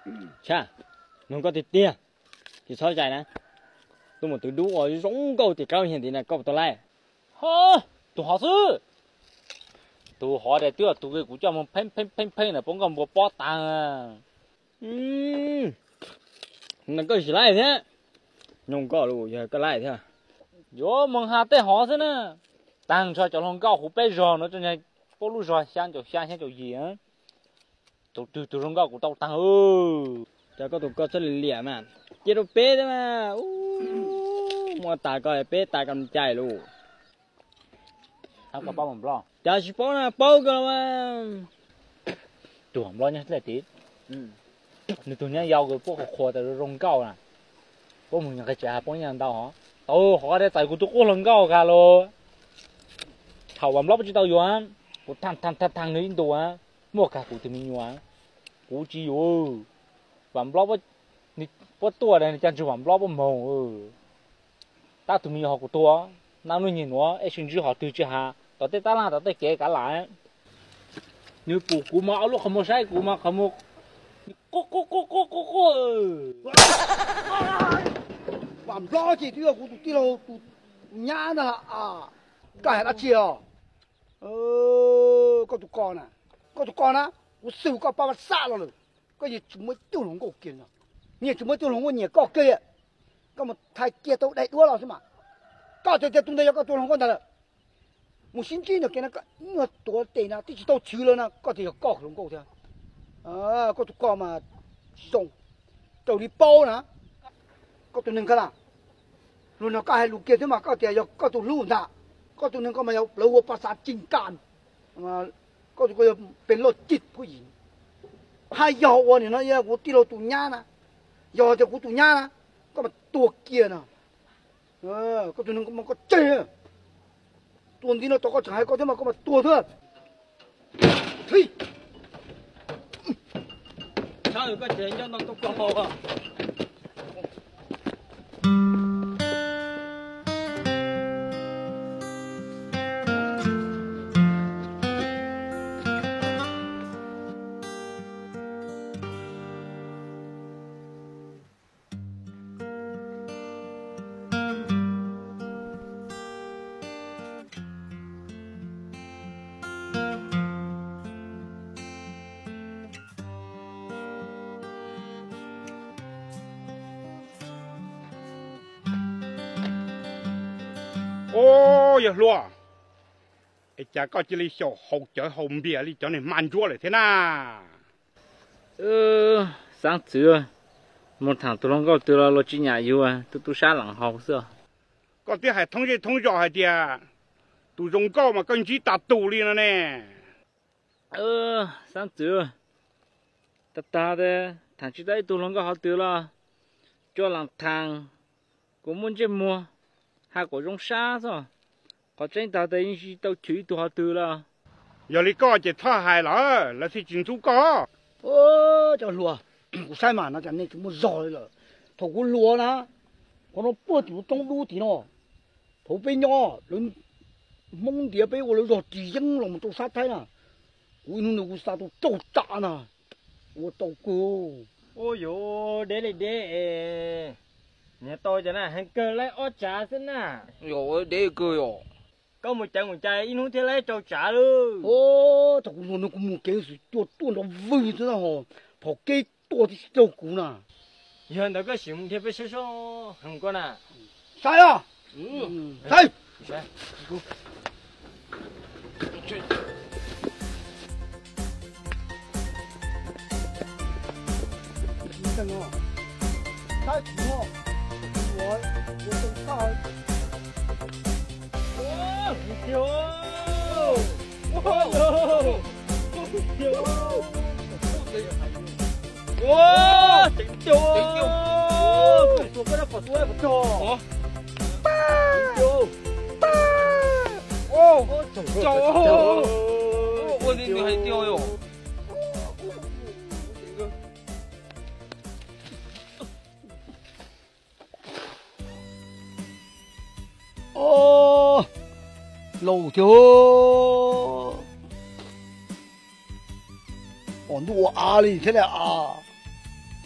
Chà, nó có thịt tia, thì sao chạy nè? Tôi một từ đủ ở giống câu thì cao hiện thì này câu tôi lại. hơ tụi họ sư tụi họ để tiêu tụi cái cũng cho mình phên là bông còn một bó tàng à nó có gì lại thế? Nhung có luôn, giờ có lại thế à? yo mong hà tê họ thế nè tàng cho lòng cao hủ bé giò nó cho này bố lu giò sang cho gì á tụi lòng cao của tao tàng Giờ có tụi có sẽ lìa mà, chế độ bé đấy mà, mua tài coi bé tài cầm chạy luôn. thằng có bao lo Giờ chỉ bao na bao cái mà. tụi không lo nhá thế là tí nếu tụi nhá giàu cái bố khó tại lòng cao nè bố mình nhà cái trẻ bố nhà tao hả tao họ để tại của tụi cô lòng cao cả luôn thầu bấm lót cho tao vô á của thằng nữa in tụi á mua cả của tụi mình vô á của chi vô bấm lót bố tua này chẳng chịu bấm lót bố màu ta tụi mình học của tua nam nuôi nhìn nó ấy xin chữ họ từ chữ hà tao tới ta là tao tới kể cả lại như cụ mà áo lúc không mua sai cụ mà không mua cô làm lo chỉ tiêu của tụi tiêu tụi nhá nè cả đã chiều có tụi con á của sưu có bao xa rồi có gì chúng mới tiêu lồng cổ kia rồi nhiều chúng mới tiêu lồng cổ nhiều có kia có một thai kia tao đầy đua rồi chứ mà có thể tung đây có tiêu lồng con thật một sinh chi được cái nó có nhiều tuổi tiền nào thì tao chữ lên nó có thể có lồng cổ thôi có tụi con mà dùng tao đi bao nè có tụiนึง cái nào luôn nó có hai lũ kia thế mà có thể có tụi lũ nè có tụiนึง có mà lâuภาษา tình cảm mà có tụi cáiเป็นโรคจิตผู้หญิงให้ยอวันนี้นะเนี่ยกูตีเราตุ่ญานะยอจะกูตุ่ญานะก็มาตัวเกียร์นะก็ตัวนึงมันก็เจ๊ตัวนี้เราตัวก็ฉายก็ที่มาก็มาตัวเถอะเฮ้ย Sao có chuyện cho nó có hồ à? Ôi lúa, cái cha có chỉ lấy sầu hậu chở hậu bia lấy cho này man chúa lại thế nào? sáng trưa một thằng tụi nó có tụi nó chỉ nhà yêu à tụi sáng lặng học xưa Có tiếng hay thông rõ hay tiệt, tụi dùng cao mà con chỉ đặt tù đi nữa nè. sáng trưa ta đấy thằng chỉ đấy tụi nó có học tụi nó cho làm thằng cũng muốn chơi mua hai cổ trong xa rồi có trên tàu đấy chỉ tàu chửi tụi họ tụi nó Giờ lấy có chỉ thọ hại là thì chính chú có. cho lúa của sai mà nó chẳng nên chúng nó giỏi rồi thầu của lúa nó có nó bớt chủ trong đu thì nó thầu bên nhỏ lớn mông địa bên của nó rồi chỉ dân lòng tôi sát thế nè của nó của sao tôi trâu trả nè của tàu cô Ôi dồi, để nhà tôi cho nè, hàng cơ lấy ó trả xin nè. rồi để cười rồi Có một chai, in hút thế lấy cho trả luôn. thầu của nó cũng một cái sự tua nó vui thế nào họ cái tua thì trâu cũ nè Giờ nó có sử dụng thiết bị số hàng con à. sai à sai真哦，太苦了，我真大。 Yo! Wow! Wow! Tỉnh tiêu! Tôi có nó phải tôi phải cho. ô trời ơi ôi đi hay tiêu rồi lâu chưa còn đùa à đi thế này à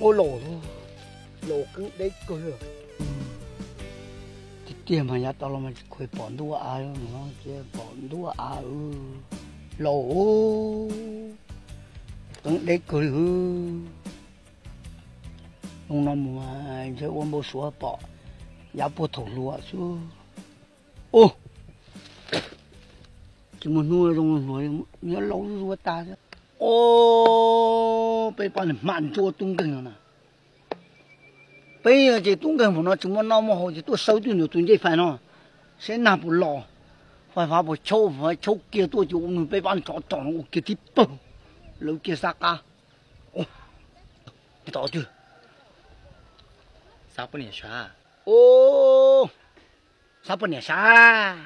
ô lỗ cứ đấy cười rồi tiền mà nhà tao là mình khơi bọn đua ai nó chứ bọn đua ai lỗ cứ đấy cười ông năm mà giờ ông bố số bỏ giá bố thổ lúa chứ ô chỉ muốn nuôi trong nuôi nhớ lâu rồi ta chứ ô bây giờ mặn chua tung kinh rồi nè bây giờ chỉ tung kinh của nó chúng nó mà hồi chỉ tôi sâu tôi nhiều tôi dễ phải nó sẽ nạp một lò phải phá một châu phải châu kia tôi chịu mình bây giờ chọn nó kia thì bông lâu kia xa cả ô tao chưa sao bữa nay sao ô sao bữa nay sao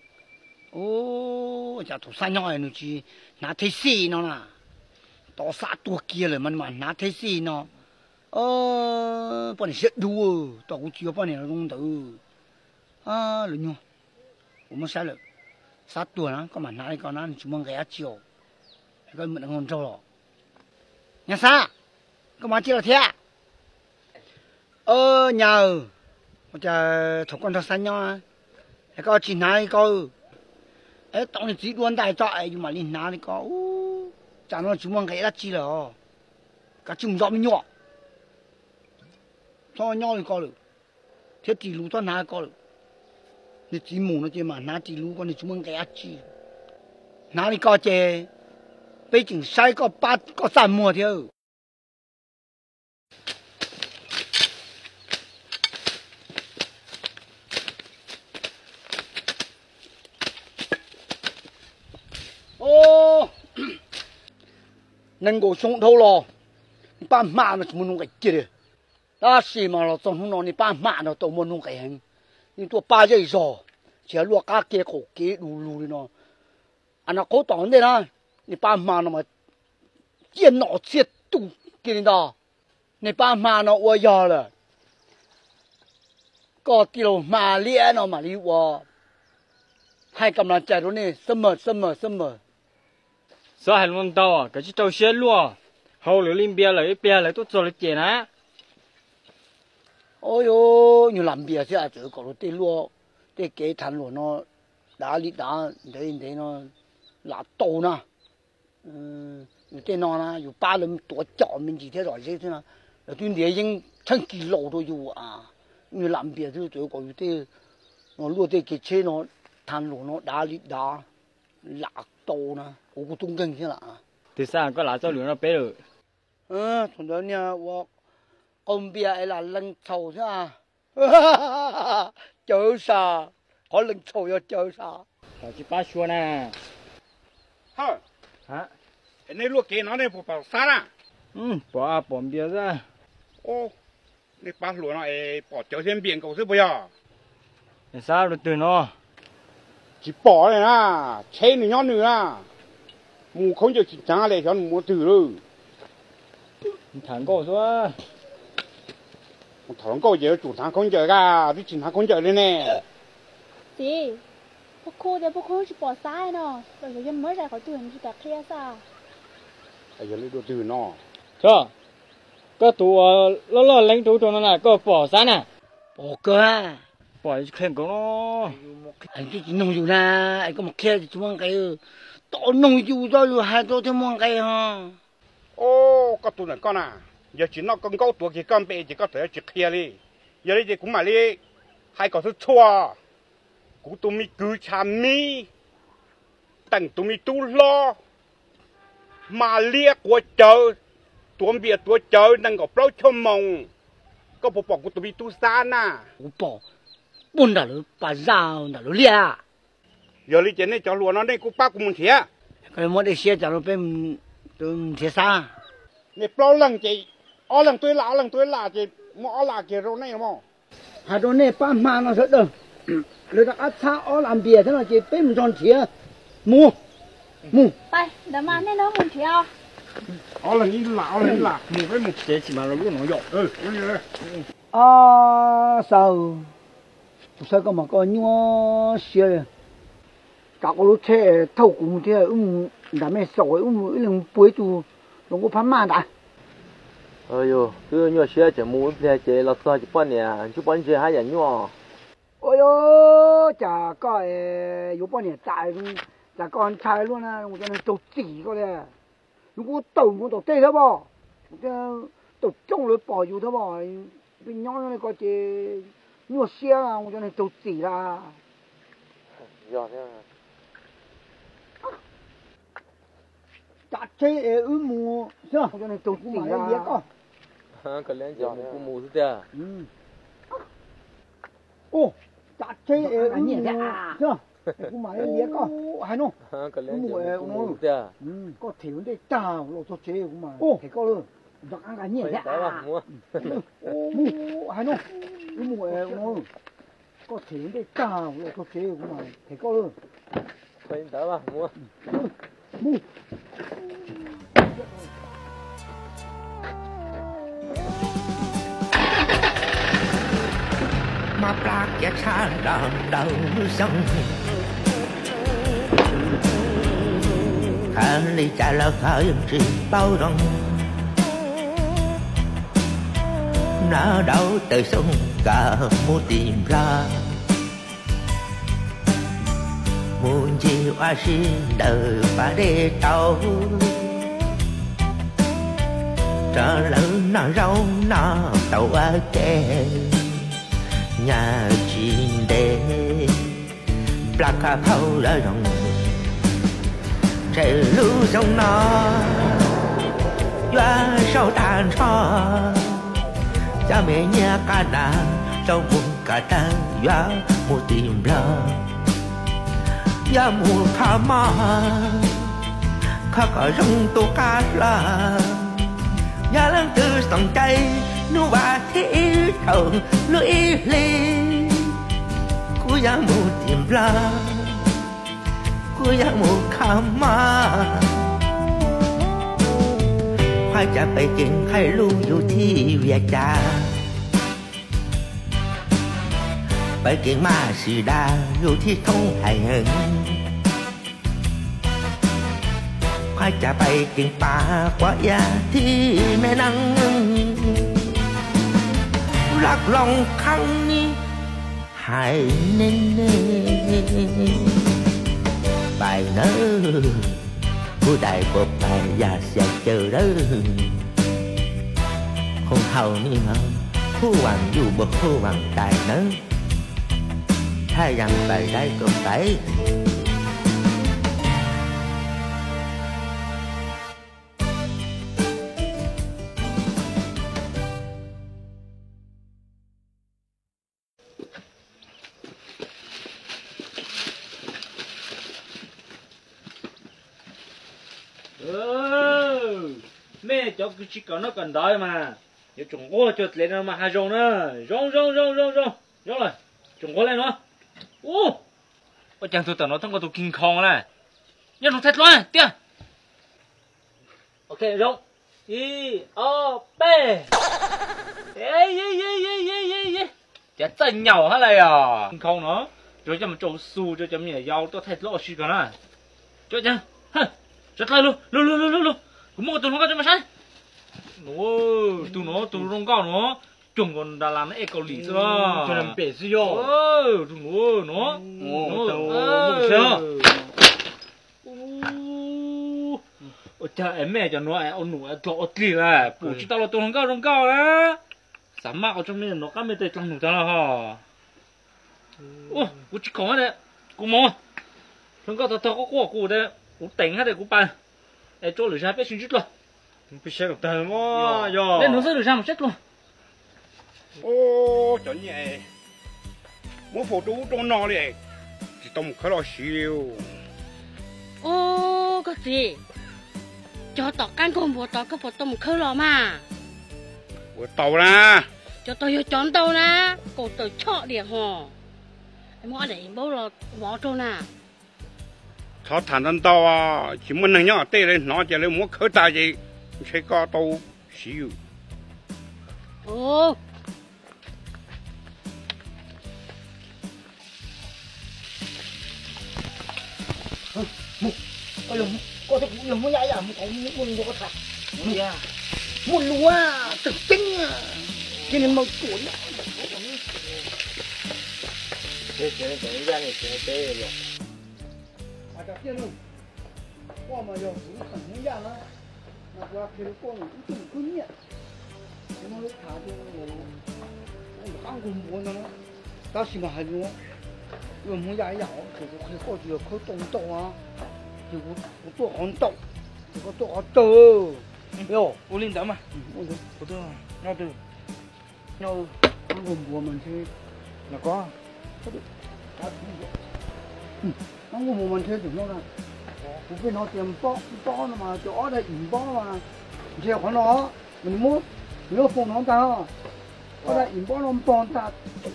ô chả thủ sang nhau nữa chứ nã thấy gì nó nè tao sát tua kia rồi mà nã thấy gì nó bữa nay sẽ đua tao cũng chưa bữa nay nó không tự rồi nhau cũng sai rồi sát tua nó có mà nã đi con nó chúng mình ghé chiều cái mình ngon trâu rồi nhà xa có mà chưa là thế nhờ chờ thủ con thằng sang nhau có chỉ nãy có ấy tao này chỉ luôn đại trọi nhưng mà lên ná thì có chả nó chúng mình cái đã chi rồi cả chúng gió mới nhỏ cho nhau thì có được thế thì lú tao ná có được thì chỉ mù nó chơi mà ná chỉ lú con thì chúng mình cái đã chi ná thì có chơi bây chừng sai có ba có三mua theo ô nên go xuống thâu lò ba mạ nó muốn cái kia đi ta xì mà nó trong nó ba mạ nó tao muốn cái hàng nhưng tôi ba giây rồi chỉ là cá kia cổ kia đủ đi nó anh nó cố tỏng đây nè你爸妈那么电脑接度给你的，你爸妈呢我要了，个地路马脸呢马里我，还กำลังใจตรงนี้เสมอ sao hay luôn tao à cái chiếc tàu xe luôn hầu lửa lim bia lại tôi cho lại tiền á ôi yo nhiều làm bia chứ à chứ có lúc tê lúa tê kế thành lúa nó đá để nó là tổ nè tê nó nèอยู่ba lầnตัวเจาะmình chỉ thế rồi chứ nè là tuyên địa nhưng thân kỳ lộ thôi dù à nhiều làm bia chứ tôi có tê nó lúa tê kế chế nó thành lúa nó đá là tổ nè我东根去了啊。 từ xa có lá cho lửa nó bé rồi 从这呢我公边哎啦冷臭是吧？就是啊，我冷臭要就是啊。 tao chỉ ba xua nè hả hả cái này luộc kia nó này phụ bảo sao à bỏ bia ra ô này ba lúa nó bỏ cho thêm biển cầu chứ bây giờ sao được từ nó chỉ bỏ này na chế này nhon nữa na mù không chịu chỉ trả lại cho mù từ rồi thằng cô số thằng cô giờ chủ thằng không chờ cả đi chỉ thằng không chờ đây nè chị bố cô chỉ bỏ sai nó rồi giờ mới ra khỏi tuổi chỉ cả kia sao bây giờ lấy đồ từ nó cho có tụ lo lấy tụ nó nè có bỏ sáng nè bỏ cơ à bỏ khen của nó anh chỉ nông dù na anh có một kia thì chúng cái to nông dù cho dù hai to thêm một cái ha ô có tụ này con à giờ chỉ nó con câu tụ cái con bé chỉ có thể chỉ kia đi giờ đây cũng mà đi hai có thứ chua cũng tụi mi cứ chăm mi tận tụi mi tu lo mà lia của chờ tụi bia tụi chờ đang có bao nhiêu mong có bộ của tụi mi tu sa na bỏ buồn đã rồi bà giàu đã rồi lia giờ đi trên này cho luôn nó đây cũng bác cũng muốn thiệt cái món để xe trả rồi bên tôi thiệt xa này bao lần chị lần tôi là chị mỏ là chị rồi này mà hai đứa này ba mà nó rất đâu người ta ăn sao làm bia thế nào chị bên tròn thiệt mua ไปเดี๋ยวมาแน่นอนหมุนเที่ยว lần đi là một cái một chế chỉ mà nó lúc nó dọn sao có mà có nhua xe cả có lúc xe thâu cũng thế làm mẹ sỏi lần bưởi tu nó có phán mà đã 呦，这鸟些节目在这老早就半年，就半年还人鸟。 ôi ôi chả có yếu bao nhiêu trái luôn chả còn trái luôn à một cái tổ chỉ có đấy nó có tổ tê thế bỏ cái tổ trong lối bỏอยู่thế bỏ bên nhau này có chế nhiều xe à một cái tổ chỉ là giỏi thế chả chế mù chưa một cái tổ chỉ là cái lên giỏi cũng mù thế ô chả chế chưa cũng mà liếc có hay không cái lên mù cũng mù thế có thiếu để tao lộ tổ chế cũng mà thế có luôn giọt ăn cái nhẹ mua mù hay không mù nó có thiếu để tao lộ tổ chế cũng mà thế có luôn thấy tới mà mua mù mà plak ya cha đào đầu sông khả ly cha là khởi chỉ bao rong nó đâu từ sông cả mua tìm ra muốn chiều a xin đời và để tàu trở lớn nó rau nó tàu a kề nhà chín đê plaka khâu đã rong trời lũ sông nó doa sau tàn cho cha mẹ nhà cả đàn trong vùng cả đàn doa một tìm lo ya một thà mà khắc ở trong tô cá là ya lần từ sòng tay nu ba thế thầu lưỡi ly cú ya một tìm la cú ya một khám mà khoai cha bay chừng khai luอยู่ที่เวียจาไปเก่งมาสีดาอยู่ที่ทงไห่เหิงkhoai cha bayเก่งป่ากว่ายาที่แม่นังรักลองครั้งนี้ให้แน่ๆไปเนอผู้ใดพบไปอย่าเสียเจอเด้อคงเฮานี่เฮาผู้หวังอยู่บ่ผู้หวังตายเนอะถ้ายังไปได้ก็ไป mẹ cháu cứ chỉ có nó cần đói mà nếu chúng có chuột lên nó mà hai rong nữa rong rồi chúng có lên nó ô ôi chẳng tôi tưởng nó thông qua tụ King Kong này nhưng nó thật luôn tiêu ok rong y o b ê chả chân nhau hết này à King Kong nó rồi cho mình trâu su cho chấm nhảy dao tôi thật lo xí cả nè cho chẳng rất là luôn cũng mua tụi nó cho mà sai tụi nó cao nó chúng còn đà làm nó ép cầu lì sao cho làm bể gì vô tụi nó ôi trời em mẹ cho nó ông nụ trọ tì là bố chỉ tao là tụi nó cao á sắm mặc ở trong này nó cá mê tê trong nụ tao là hả ô bố chỉ có đấy cũng mua nó cao tao có quả cụ đấy cũng tỉnh hết đấy cũng bàn để chỗ lửa ra biết xin chút luôn bị xe được tờ mà giờ lên nó sẽ lửa ra một chết luôn ô chọn nhẹ muốn phụ chú trong nó đi chỉ tông khá là xíu ô cái gì cho tao căn con bố tao có bố tao một khơi lò mà bữa tàu ra cho tao vô chọn tao nè cổ tao chọ địa hò em mua để bố là bỏ trâu nè thọ thản thân tàu à chỉ muốn năng nhá tê lên nó chỉ lên muốn khơi tài gì sẽ có tàu xíu ô ôi dồi có thể cũng nhiều mới nhảy à một cái muốn có thật yeah một lúa tự tính cho nên mau tuổi Thế ra này sẽ tế rồi. à chắc tiên luôn qua mà giờ cũng khẩn không ra nữa mà qua khi nó qua cũng chừng cứ nhẹ thế nó thả cho nó ăn cùng buồn nó ta chỉ mà hay luôn rồi muốn giải dạo thì có khi có gì có tông tông à thì cóตัวhòn tông thì cóตัวtơ yo ô linh tấm mà cóตัวnhau từ nhau ăn cùng buồn mình thì là có ăn cùng buồn mình thì chúng nó là cũng phải nó tiệm bó nó mà chỗ đây ỉm bó mà giờ của nó mình mua nó phun nó ta ở đây ỉm bó nó bón ta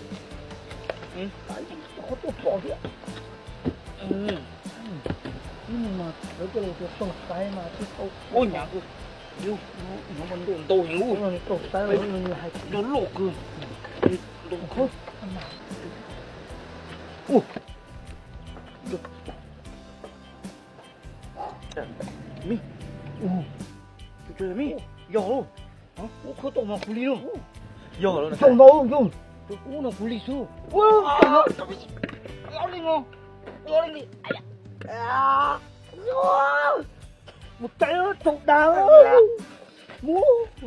có tôi bỏ đi nhưng mà ở cái này tôi tột tay mà tôi không ôi nhà cơ yêu nó vẫn được tôi hình ngu nó tột tay nó như hai nó lộ cơ tôi không ủa mi tôi chơi mi giờ luôn hả có tụi nó cú li luôn vô rồi không đâu luôn tôi cú nó cú li su wow lao lên không lao lên đi một tay nó tụt đau múa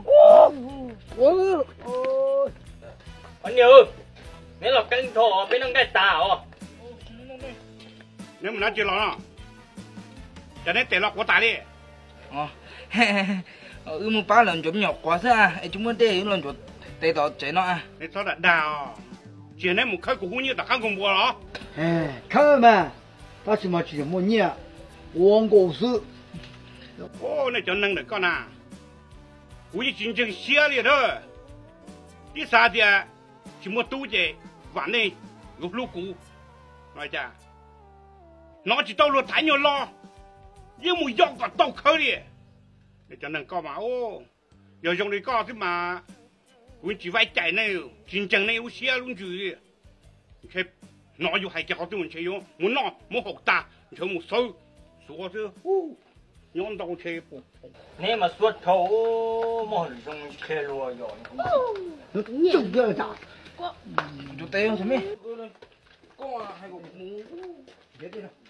Anh Như, nếu là canh thọ bên ông cái tảo. nếu mà nó chưa lo cho nên tiền lọc của ta đi một ba lần chụp nhọc quá xa, chúng mình để lần chụp tê tọt chạy nó à. để cho đã đào chỉ nên một khơi của như ta không cùng bùa đó 看嘛他起码只么念王公司 ô này cho năng được con à cú chỉ chính chính xia liền thôi đi xa thì chỉ một tu gì vạn này gục lũ cũ nói chả nó chỉ tao luôn thái nhiều lo nhưng mùi dọc cả tao khơi đi để cho năng con mà ô giờ dùng đi con thế mà cú chỉ vay chạy này chính chính này u xia luôn chứ cái nóอยู่ให้เจ้าตัวมันเชียวมันน่ะมันหกตาเชื่อมันสู้สู้เถอะย้อนตรงเชียว Nếu mà suốt thấu mọi trong khe lùa rồi. nó chừng giờ ta Chụp tê không sao mi? Có hai cục mũ. Để đi nào.